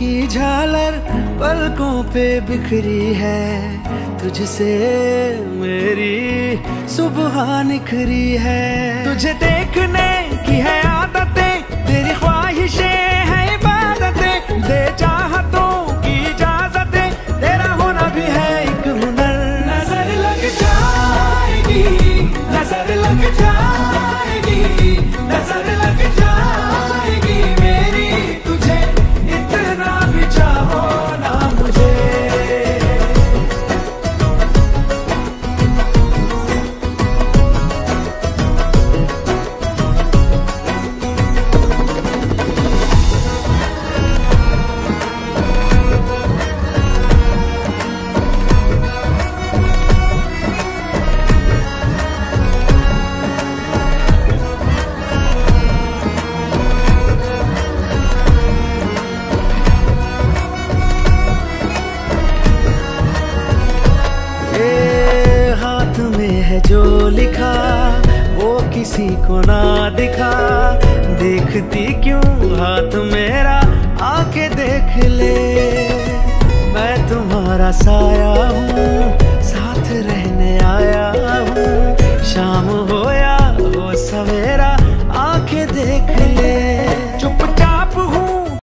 की झालर पलकों पे बिखरी है, तुझसे मेरी सुबह निखरी है। तुझे देखने की है आदतें, तेरी ख्वाहिशें हैं इबादतें, दे चाहतों की इजाजतें, तेरा होना भी है एक हुनर। नजर लग जाएगी, नजर लग जाएगी, नजर लग जाएगी मेरी, तुझे इतना भी चाहो ना मुझे। हाथ में है जो लिखा वो किसी को ना दिखा, देखती क्यों हाथ मेरा आके देख ले। मैं तुम्हारा साया हूँ, साथ रहने आया हूँ, शाम हो या हो सवेरा,